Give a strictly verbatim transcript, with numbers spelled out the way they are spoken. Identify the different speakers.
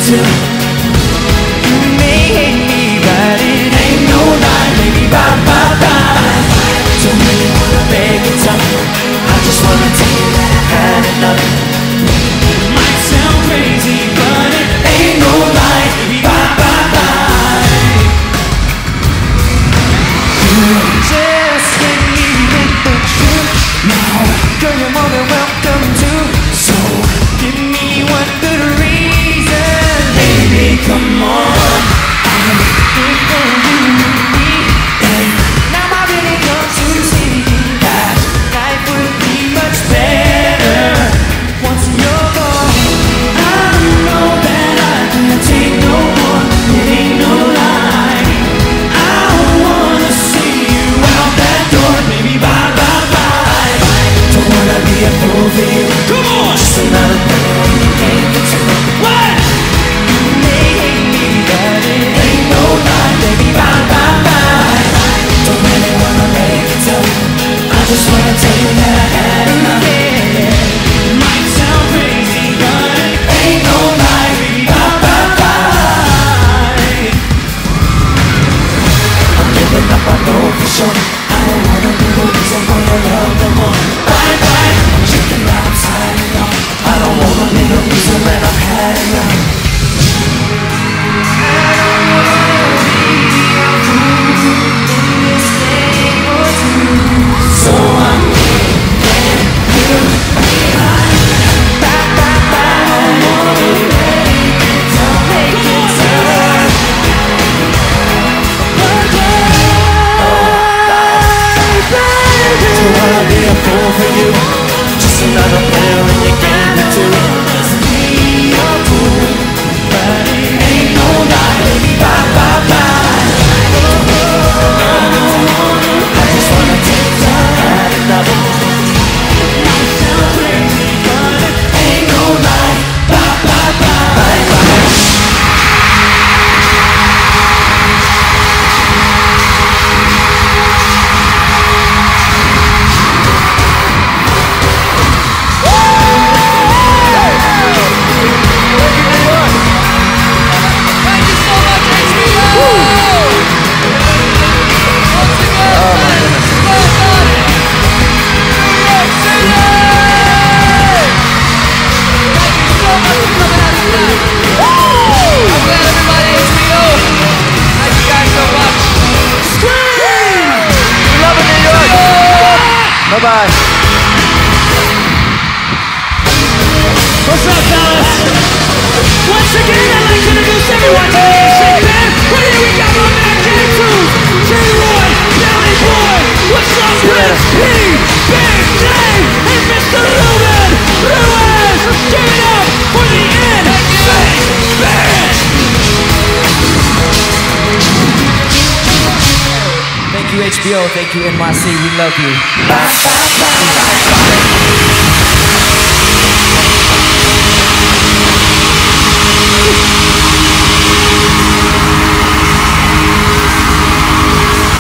Speaker 1: to. You may hate me, but it ain't no lie. Baby, bye, bye, bye. Don't really wanna beg it tough. I just wanna tell you that I've had enough. It might sound crazy, but it ain't no lie. Baby, bye, bye, bye. You just let me with the truth. Now, girl, you're more than welcome to. So, give me one good reason. Baby, come on. I'm good for you and me. And now I really come to see that life would be much better once you're gone. I know that I can't take no more. It ain't no lie. I wanna see you out that door. Baby, bye, bye, bye. Don't wanna be a fool for you. Come on! Just another thing you can't get to. What? You may hate me, but it ain't no lie. Baby, bye, bye, bye. Don't really wanna make it tough. I just wanna tell you that I had enough. Yeah. It might sound crazy, but it ain't no lie. Baby, bye, bye, bye. I'm giving up, I know for sure. I don't wanna be the reason for your love no more. Bye, bye. I'm checking outside and out. I don't wanna be the reason that I've had enough. I don't wanna be a fool in this game or two. So I'm giving you behind. Bye, bye, bye. I don't wanna be ready. Don't make it tough. Bye, bye, baby. Don't wanna be a fool for you. Just another player in your game or two. Just be a fool, but it ain't no lie. Baby, bye, bye, bye. I just wanna take time, had enough. Might sound crazy, but it ain't no lie. Bye, bye, bye, bye, bye.
Speaker 2: Bye-bye.
Speaker 3: What's up, fellas? Once again, I'd like to introduce everyone to the N sync band. Right here we got my man J-Tools, J-Roy, Valley Boy, what's up, Prince P, Big J, and Mister Ruben Ruiz. Give it up for the N sync band.
Speaker 1: Thank you, H B O. Thank you, N Y C. We love you. Bye, bye, bye, bye, bye.